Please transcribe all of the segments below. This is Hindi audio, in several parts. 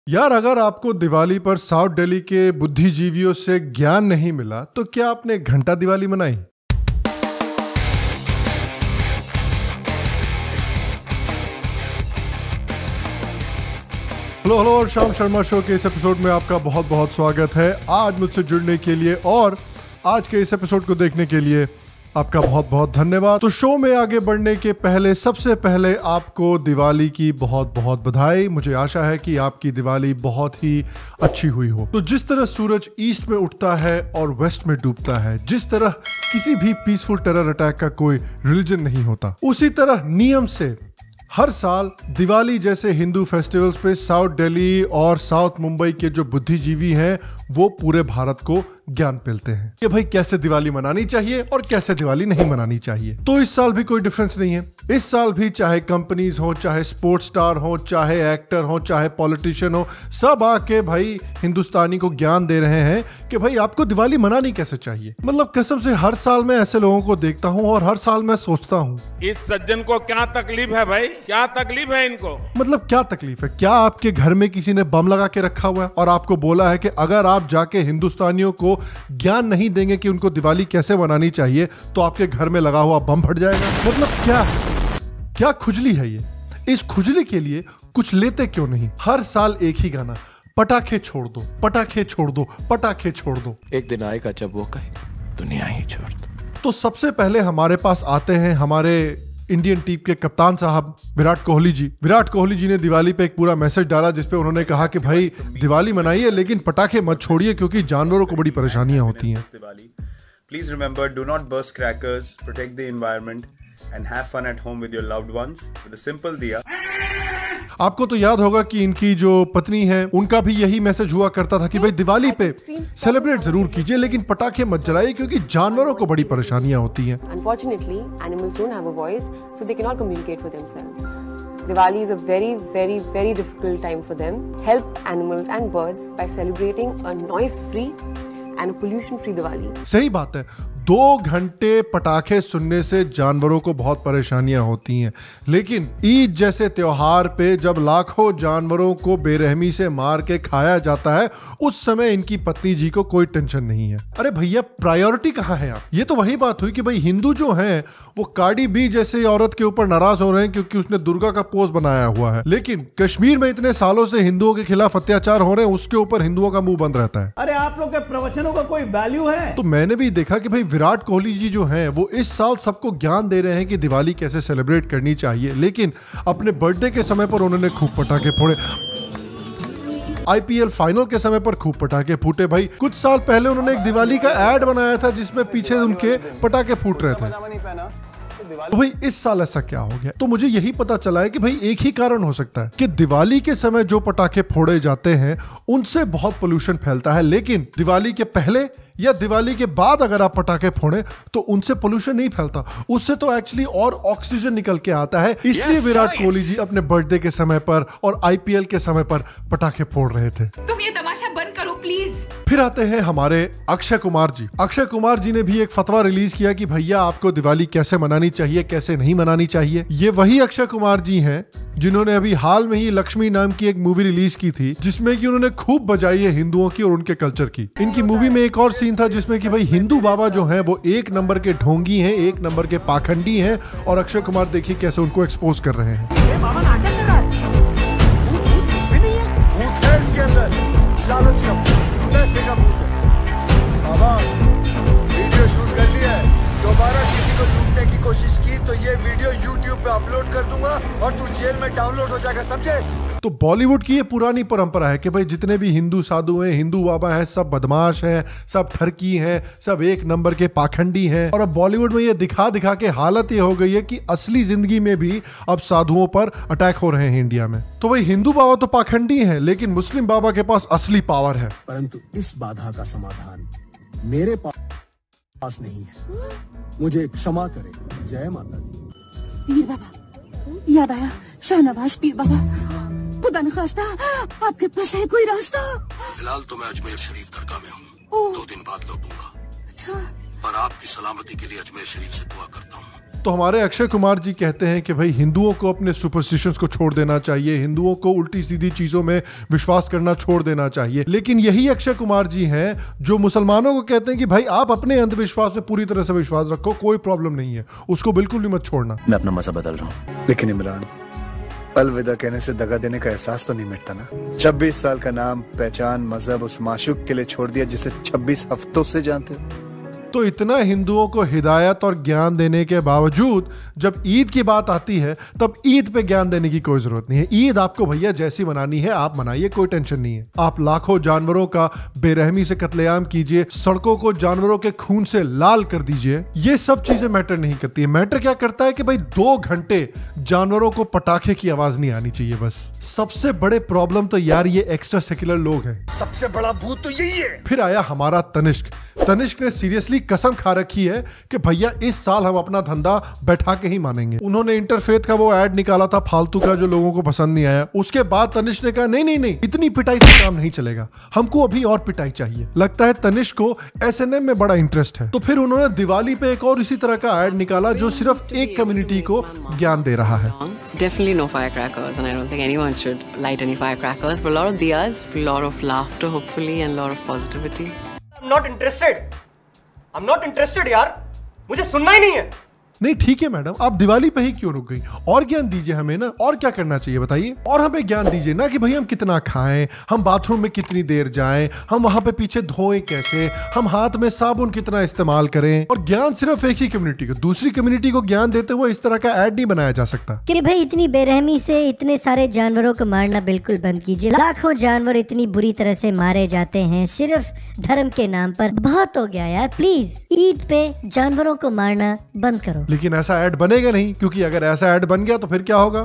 यार, अगर आपको दिवाली पर साउथ दिल्ली के बुद्धिजीवियों से ज्ञान नहीं मिला तो क्या आपने घंटा दिवाली मनाई? हेलो और श्याम शर्मा शो के इस एपिसोड में आपका बहुत बहुत स्वागत है। आज मुझसे जुड़ने के लिए और आज के इस एपिसोड को देखने के लिए आपका बहुत बहुत धन्यवाद। तो शो में आगे बढ़ने के पहले सबसे पहले आपको दिवाली की बहुत बहुत बधाई। मुझे आशा है कि आपकी दिवाली बहुत ही अच्छी हुई हो। तो जिस तरह सूरज ईस्ट में उठता है और वेस्ट में डूबता है, जिस तरह किसी भी पीसफुल टेरर अटैक का कोई रिलीजन नहीं होता, उसी तरह नियम से हर साल दिवाली जैसे हिंदू फेस्टिवल्स पे साउथ दिल्ली और साउथ मुंबई के जो बुद्धिजीवी हैं वो पूरे भारत को ज्ञान पिलते हैं कि भाई कैसे दिवाली मनानी चाहिए और कैसे दिवाली नहीं मनानी चाहिए। तो इस साल भी कोई डिफरेंस नहीं है। इस साल भी चाहे कंपनीज हो, चाहे स्पोर्ट्स स्टार हो, चाहे एक्टर हो, चाहे पॉलिटिशियन हो, सब आके भाई हिंदुस्तानी को ज्ञान दे रहे हैं कि भाई आपको दिवाली मनानी कैसे चाहिए। मतलब कसम से हर साल मैं ऐसे लोगों को देखता हूँ और हर साल मैं सोचता हूँ इस सज्जन को क्या तकलीफ है भाई, क्या तकलीफ है इनको। मतलब क्या तकलीफ है? क्या आपके घर में किसी ने बम लगा के रखा हुआ है और आपको बोला है कि अगर आप जाके हिंदुस्तानियों को ज्ञान नहीं देंगे कि उनको दिवाली कैसे मनानी चाहिए तो आपके घर में लगा हुआ बम फट जाएगा? मतलब क्या खुजली है ये? इस खुजली के लिए कुछ लेते क्यों नहीं? हर साल एक ही गाना, पटाखे छोड़ दो, पटाखे छोड़ दो, पटाखे छोड़ दो। एक दिन आएगा जब वो कहेगा दुनिया ही छोड़ दो। तो सबसे पहले हमारे पास आते हैं हमारे इंडियन टीम के कप्तान साहब विराट कोहली जी। विराट कोहली जी ने दिवाली पे एक पूरा मैसेज डाला जिसपे उन्होंने कहा कि भाई दिवाली मनाइए लेकिन पटाखे मत छोड़िए क्योंकि जानवरों को बड़ी परेशानियां होती हैं। Please remember, do not burst crackers, protect the environment and have fun at home with your loved ones with a simple diya. आपको तो याद होगा कि इनकी जो पत्नी है उनका भी यही मैसेज हुआ करता था कि भाई दिवाली पे सेलिब्रेट जरूर कीजिए लेकिन पटाखे मत जलाइए क्योंकि जानवरों को बड़ी परेशानियां होती हैं। Unfortunately, animals don't have a voice, so they cannot communicate for themselves. Diwali is a very, very, very difficult time for them. Help animals and birds by celebrating a noise-free and a pollution-free Diwali. सही बात है। 2 घंटे पटाखे सुनने से जानवरों को बहुत परेशानियां होती हैं, लेकिन ईद जैसे त्योहार पे जब लाखों जानवरों को बेरहमी से मार के खाया जाता है उस समय इनकी पत्नी जी को कोई टेंशन नहीं है। अरे भैया, प्रायोरिटी कहाँ है आप? ये तो वही बात हुई कि भाई हिंदू जो हैं वो कार्डी बी जैसे औरत के ऊपर नाराज हो रहे हैं क्योंकि उसने दुर्गा का पोज बनाया हुआ है, लेकिन कश्मीर में इतने सालों से हिंदुओं के खिलाफ अत्याचार हो रहे हैं उसके ऊपर हिंदुओं का मुंह बंद रहता है। अरे आप लोग के प्रवचनों का कोई वैल्यू है? तो मैंने भी देखा कि भाई विराट कोहली जी जो हैं वो इस साल सबको ज्ञान दे रहे हैं कि दिवाली कैसे सेलिब्रेट करनी चाहिए, लेकिन अपने बर्थडे के समय पर उन्होंने खूब पटाखे फोड़े। IPL फाइनल के समय पर खूब पटाखे फूटे। भाई कुछ साल पहले उन्होंने एक दिवाली का एड बनाया था जिसमें पीछे उनके पटाखे फूट रहे थे। तो भाई इस साल ऐसा क्या हो गया? तो मुझे यही पता चला है कि भाई एक ही कारण हो सकता है कि दिवाली के समय जो पटाखे फोड़े जाते हैं उनसे बहुत पोल्यूशन फैलता है, लेकिन दिवाली के पहले या दिवाली के बाद अगर आप पटाखे फोड़े तो उनसे पोल्यूशन नहीं फैलता, उससे तो एक्चुअली और ऑक्सीजन निकल के आता है। इसलिए विराट कोहली जी अपने बर्थडे के समय पर और IPL के समय पर पटाखे फोड़ रहे थे। तुम ये तमाशा बंद करो प्लीज। फिर आते हैं हमारे अक्षय कुमार जी। अक्षय कुमार जी ने भी एक फतवा रिलीज किया कि भैया आपको दिवाली कैसे मनानी चाहिए, कैसे नहीं मनानी चाहिए। ये वही अक्षय कुमार जी हैं जिन्होंने अभी हाल में ही लक्ष्मी नाम की एक मूवी रिलीज की थी जिसमें कि उन्होंने खूब बजाई है हिंदुओं की और उनके कल्चर की। इनकी मूवी में एक और सीन था जिसमें कि भाई हिंदू बाबा जो हैं वो 1 नंबर के ढोंगी हैं, 1 नंबर के पाखंडी हैं और अक्षय कुमार देखिए कैसे उनको एक्सपोज कर रहे हैं। बाबा नाटक कर रहा है। भूत नहीं है, भूत है इसके अंदर, लालच का भूत, पैसे का भूत है। बाबा वीडियो शूट कर लिया है, दोबारा किसी को लूटने की कोशिश की तो ये वीडियो YouTube पे अपलोड कर दूंगा और तू जेल में डाउनलोड हो जाएगा, समझे? तो बॉलीवुड की ये पुरानी परंपरा है कि भाई जितने भी हिंदू साधु हैं, हिंदू बाबा हैं, सब बदमाश हैं, सब ठरकी हैं, सब 1 नंबर के पाखंडी हैं। और अब बॉलीवुड में ये दिखा दिखा के हालत ये हो गई है कि असली जिंदगी में भी अब साधुओं पर अटैक हो रहे हैं इंडिया में। तो भाई हिंदू बाबा तो पाखंडी हैं लेकिन मुस्लिम बाबा के पास असली पावर है। परंतु इस बाधा का समाधान मेरे पास नहीं है, मुझे क्षमा करें। जय माता दी। पीर बाबा याद आया, शाहनवाज पीर बाबा, खुदा न खास्ता आपके पास है कोई रास्ता? फिलहाल तो मैं अजमेर शरीफ दरगाह में हूँ, 2 दिन बाद लौटूंगा। अच्छा। पर आपकी सलामती के लिए अजमेर शरीफ से दुआ करता हूँ। तो हमारे अक्षय कुमार जी कहते हैं कि भाई हिंदुओं को अपने सुपरस्टिशंस को छोड़ देना चाहिए, हिंदुओं को उल्टी सीधी चीजों में विश्वास करना छोड़ देना चाहिए। लेकिन यही अक्षय कुमार जी हैं जो मुसलमानों को कहते हैं कि भाई आप अपने अंधविश्वास में पूरी तरह से विश्वास रखो, कोई प्रॉब्लम नहीं है, उसको बिल्कुल भी मत छोड़ना। मैं अपना मजहब बदल रहा हूँ। लेकिन इमरान, अलविदा कहने से दगा देने का एहसास तो नहीं मिटता ना। 26 साल का नाम, पहचान, मजहब उस माशूक के लिए छोड़ दिया जिसे 26 हफ्तों से जानते हो। तो इतना हिंदुओं को हिदायत और ज्ञान देने के बावजूद जब ईद की बात आती है तब ईद पे ज्ञान देने की कोई जरूरत नहीं है। ईद आपको भैया जैसी मनानी है आप मनाइए, कोई टेंशन नहीं है। आप लाखों जानवरों का बेरहमी से कत्लेआम कीजिए, सड़कों को जानवरों के खून से लाल कर दीजिए, ये सब चीजें मैटर नहीं करती है। मैटर क्या करता है कि भाई 2 घंटे जानवरों को पटाखे की आवाज नहीं आनी चाहिए बस। सबसे बड़े प्रॉब्लम तो यार ये एक्स्ट्रा सेक्युलर लोग हैं, सबसे बड़ा भूत तो यही है। फिर आया हमारा तनिष्क ने सीरियसली कसम खा रखी है कि भैया इस साल हम अपना धंधा बैठा के ही मानेंगे। उन्होंने इंटरफेथ का वो एड निकाला था फालतू का जो लोगों को पसंद नहीं आया। उसके बाद तनिष्क ने कहा नहीं, इतनी पिटाई से काम नहीं चलेगा, हमको अभी और पिटाई चाहिए। लगता है तनिष्क को S&M में बड़ा इंटरेस्ट है। तो फिर उन्होंने दिवाली पे एक और इसी तरह का एड निकाला जो सिर्फ एक कम्युनिटी को ज्ञान दे रहा है। Definitely no firecrackers, and I don't think anyone should light any firecrackers, but a lot of diyas, a lot of laughter hopefully, and a lot of positivity. I'm not interested यार, मुझे सुनना ही नहीं है। नहीं ठीक है मैडम, आप दिवाली पे ही क्यों रुक गई? और ज्ञान दीजिए हमें ना, और क्या करना चाहिए बताइए। और हमें ज्ञान दीजिए ना कि भाई हम कितना खाएं, हम बाथरूम में कितनी देर जाएं, हम वहां पे पीछे धोएं कैसे, हम हाथ में साबुन कितना इस्तेमाल करें। और ज्ञान सिर्फ एक ही कम्युनिटी को, दूसरी कम्युनिटी को ज्ञान देते हुए इस तरह का ऐड नहीं बनाया जा सकता कि भाई इतनी बेरहमी से इतने सारे जानवरों को मारना बिल्कुल बंद कीजिए। लाखों जानवर इतनी बुरी तरह से मारे जाते हैं सिर्फ धर्म के नाम पर, बहुत हो गया यार। प्लीज ईद पे जानवरों को मारना बंद करो। लेकिन ऐसा ऐड बनेगा नहीं, क्योंकि अगर ऐसा ऐड बन गया तो फिर क्या होगा?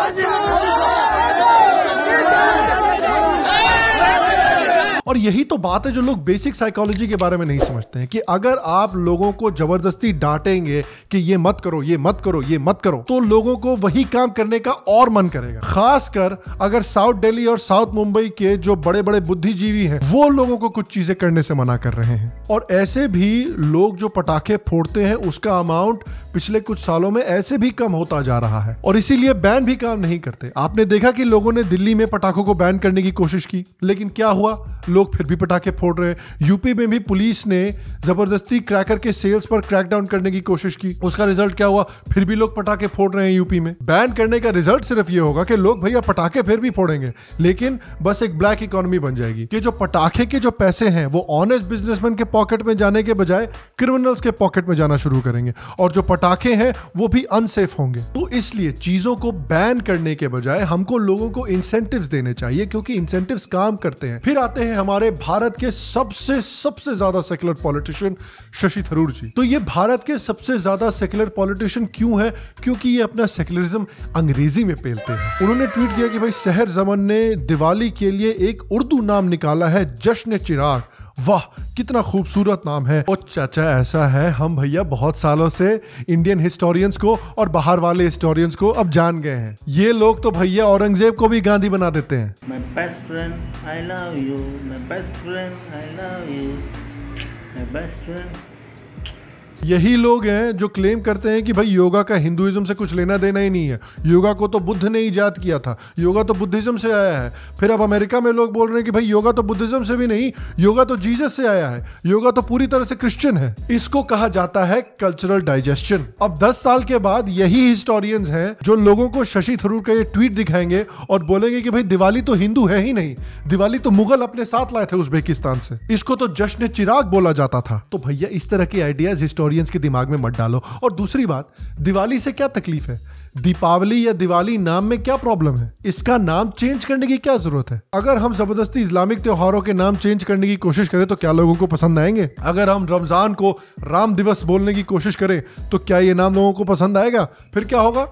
और यही तो बात है जो लोग बेसिक साइकोलॉजी के बारे में नहीं समझते हैं कि अगर आप लोगों को जबरदस्ती डांटेंगे कि ये मत करो, ये मत करो, ये मत करो, तो लोगों को वही काम करने का और मन करेगा। खासकर अगर साउथ दिल्ली और साउथ मुंबई के जो बड़े बड़े बुद्धिजीवी हैं वो लोगों को कुछ चीजें करने से मना कर रहे हैं। और ऐसे भी लोग जो पटाखे फोड़ते हैं उसका अमाउंट पिछले कुछ सालों में ऐसे भी कम होता जा रहा है और इसीलिए बैन भी काम नहीं करते। आपने देखा कि लोगों ने दिल्ली में पटाखों को बैन करने की कोशिश की, लेकिन क्या हुआ? लोग फिर भी पटाखे फोड़ रहे हैं। यूपी में भी पुलिस ने जबरदस्ती क्रैकर के सेल्स पर क्रैकडाउन करने की कोशिश की, उसका रिजल्ट क्या हुआ? फिर भी लोग पटाखे फोड़ रहे हैं यूपी में। बैन करने का रिजल्ट सिर्फ ये होगा कि लोग भैया पटाखे फिर भी फोड़ेंगे, लेकिन बस एक ब्लैक इकोनॉमी बन जाएगी कि जो पटाखे के जो पैसे हैं वो ऑनेस्ट बिजनेसमैन के पॉकेट में जाने के बजाय क्रिमिनल्स के पॉकेट में जाना शुरू करेंगे और जो पटाखे हैं वो भी अनसेफ होंगे। तो इसलिए चीजों को बैन करने के बजाय हमको लोगों को इंसेंटिव्स देने चाहिए, क्योंकि इंसेंटिव्स काम करते हैं। फिर आते हैं हमारे भारत के सबसे ज्यादा सेक्युलर पॉलिटिशियन शशि थरूर जी। तो ये भारत के सबसे ज्यादा सेक्युलर पॉलिटिशियन क्यों है? क्योंकि ये अपना सेक्युलरिज्म अंग्रेजी में पेलते हैं। उन्होंने ट्वीट किया कि भाई शहर जमन ने दिवाली के लिए एक उर्दू नाम निकाला है, जश्न चिराग। वाह कितना खूबसूरत नाम है। ओ चाचा ऐसा है, हम भैया बहुत सालों से इंडियन हिस्टोरियंस को और बाहर वाले हिस्टोरियंस को अब जान गए हैं। ये लोग तो भैया औरंगजेब को भी गांधी बना देते हैं। My best friend, I love you. My best friend, I love you. My best friend. यही लोग हैं जो क्लेम करते हैं कि भाई योगा का हिंदुइज्म से कुछ लेना देना ही नहीं है, योगा को तो बुद्ध ने इजाद किया था, योगा तो बुद्धिज्म से आया है। फिर अब अमेरिका में लोग बोल रहे हैं कि भाई योगा तो बुद्धिज्म से भी नहीं, योगा तो जीसस से आया है, योगा तो पूरी तरह से क्रिश्चियन है। इसको कहा जाता है कल्चरल डाइजेशन। अब 10 साल के बाद यही हिस्टोरियंस हैं जो लोगों को शशि थरूर का ये ट्वीट दिखाएंगे और बोलेंगे कि भाई दिवाली तो हिंदू है ही नहीं, दिवाली तो मुगल अपने साथ लाए थे उज्बेकिस्तान से, इसको तो जश्न चिराग बोला जाता था। तो भैया इस तरह के आइडियाज हिस्टोरियंस के दिमाग में मत डालो। और दूसरी बात, दिवाली से क्या तकलीफ है? दीपावली या दिवाली नाम में क्या प्रॉब्लम है? इसका नाम चेंज करने की क्या जरूरत है? अगर हम जबरदस्ती इस्लामिक त्योहारों के नाम चेंज करने की कोशिश करें तो क्या लोगों को पसंद आएंगे? अगर हम रमजान को राम दिवस बोलने की कोशिश करें तो क्या ये नाम लोगों को पसंद आएगा? फिर क्या होगा?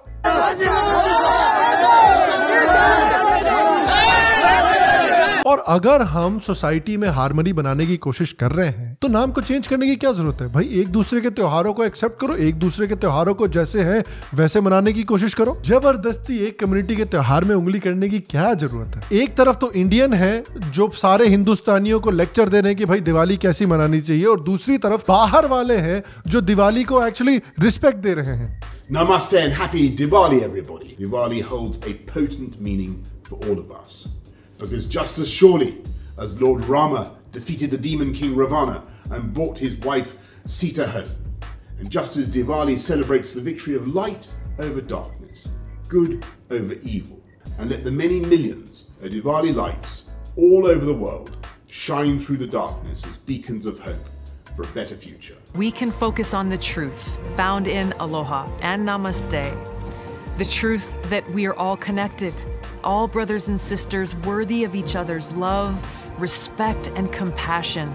और अगर हम सोसाइटी में हार्मनी बनाने की कोशिश कर रहे हैं तो नाम को चेंज करने की क्या जरूरत है भाई? एक दूसरे के त्योहारों को एक्सेप्ट करो, एक दूसरे के त्योहारों को जैसे हैं वैसे मनाने की कोशिश करो। जबरदस्ती एक कम्युनिटी के त्योहार में उंगली करने की क्या जरूरत है? एक तरफ तो इंडियन है जो सारे हिंदुस्तानियों को लेक्चर दे रहे हैं कि भाई दिवाली कैसी मनानी चाहिए, और दूसरी तरफ बाहर वाले हैं जो दिवाली को एक्चुअली रिस्पेक्ट दे रहे हैं। Namaste and happy Diwali, everybody. Diwali holds a potent meaning for all of us. Because just as surely as Lord Rama defeated the demon king Ravana and brought his wife Sita home, and just as Diwali celebrates the victory of light over darkness, good over evil, and let the many millions of Diwali lights all over the world shine through the darkness as beacons of hope for a better future. We can focus on the truth found in Aloha and Namaste. The truth that we are all connected, all brothers and sisters worthy of each other's love, respect, and compassion.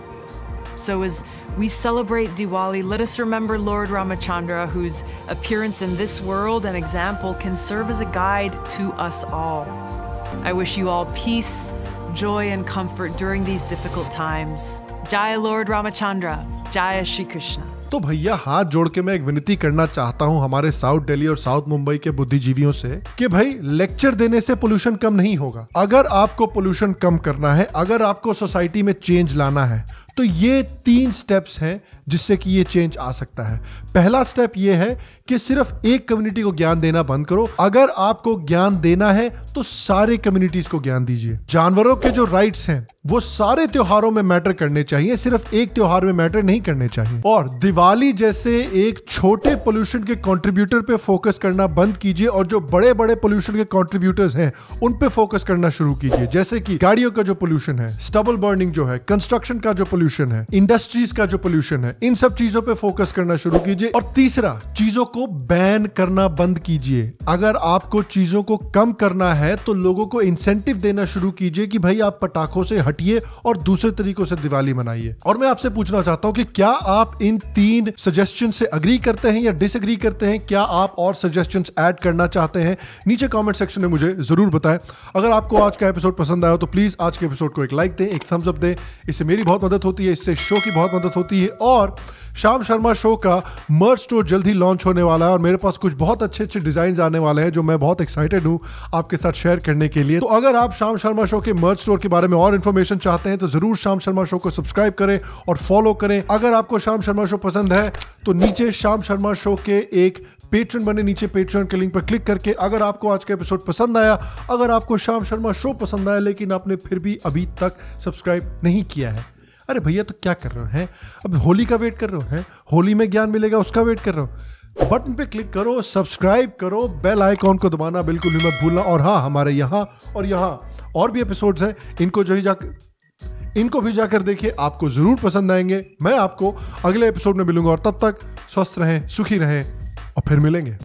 So as we celebrate Diwali, let us remember Lord Ramachandra, whose appearance in this world and example can serve as a guide to us all. I wish you all peace, joy, and comfort during these difficult times. Jai Lord Ramachandra, Jai Shri Krishna. तो भैया हाथ जोड़ के मैं एक विनती करना चाहता हूं हमारे साउथ दिल्ली और साउथ मुंबई के बुद्धिजीवियों से कि भाई लेक्चर देने से पोल्यूशन कम नहीं होगा। अगर आपको पोल्यूशन कम करना है, अगर आपको सोसाइटी में चेंज लाना है, तो ये 3 स्टेप्स हैं जिससे कि ये चेंज आ सकता है। पहला स्टेप ये है कि सिर्फ एक कम्युनिटी को ज्ञान देना बंद करो। अगर आपको ज्ञान देना है तो सारे कम्युनिटीज को ज्ञान दीजिए। जानवरों के जो राइट्स हैं वो सारे त्योहारों में मैटर करने चाहिए, सिर्फ एक त्योहार में मैटर नहीं करने चाहिए। और दिवाली जैसे एक छोटे पोल्यूशन के कंट्रीब्यूटर पे फोकस करना बंद कीजिए और जो बड़े बड़े पोल्यूशन के कंट्रीब्यूटर्स हैं उन पे फोकस करना शुरू कीजिए, जैसे कि गाड़ियों का जो पोल्यूशन है, स्टबल बर्निंग जो है, कंस्ट्रक्शन का जो पोल्यूशन है, इंडस्ट्रीज का जो पोल्यूशन है, इन सब चीजों पे फोकस करना शुरू कीजिए। और तीसरा, चीजों को बैन करना बंद कीजिए। अगर आपको चीजों को कम करना है तो लोगों को इंसेंटिव देना शुरू कीजिए कि भाई आप पटाखों से हटिए और दूसरे तरीकों से दिवाली मनाइए। और मैं आपसे पूछना चाहता हूं कि क्या आप इन 3 सजेशन से अग्री करते हैं या डिसएग्री करते हैं? क्या आप और सजेशंस ऐड करना चाहते हैं? नीचे कमेंट सेक्शन में मुझे जरूर बताएं। अगर आपको आज का एपिसोड पसंद आया तो प्लीज आज के एपिसोड को एक लाइक दें, एक थम्स अप दें। इससे मेरी बहुत मदद होती है, इससे शो की बहुत मदद होती है। और श्याम शर्मा शो का मर्च स्टोर जल्द ही लॉन्च होने वाला है और मेरे पास कुछ बहुत अच्छे अच्छे डिजाइन आने वाले हैं जो मैं बहुत एक्साइटेड हूं आपके साथ शेयर करने के लिए। तो अगर आप श्याम शर्मा शो के मर्च स्टोर के बारे में और इन्फॉर्मेशन चाहते हैं तो जरूर श्याम शर्मा शो को सब्सक्राइब करें और फॉलो करें। अगर आपको श्याम शर्मा शो पसंद है तो नीचे श्याम शर्मा शो के एक पेट्रन बने, नीचे पेट्रन के लिंक पर क्लिक करके अगर आपको आज का एपिसोड पसंद आया, अगर आपको श्याम शर्मा शो पसंद आया लेकिन आपने फिर भी अभी तक सब्सक्राइब नहीं किया है, अरे भैया तो क्या कर रहे हैं? अब होली का वेट कर रहे हैं, होली में ज्ञान मिलेगा उसका वेट कर रहे हो। बटन पे क्लिक करो, सब्सक्राइब करो, बेल आइकॉन को दबाना बिल्कुल भी मत भूलना। और हाँ, हमारे यहाँ और यहाँ और भी एपिसोड्स हैं, इनको भी जाकर देखिए, आपको जरूर पसंद आएंगे। मैं आपको अगले एपिसोड में मिलूंगा और तब तक स्वस्थ रहें, सुखी रहें और फिर मिलेंगे।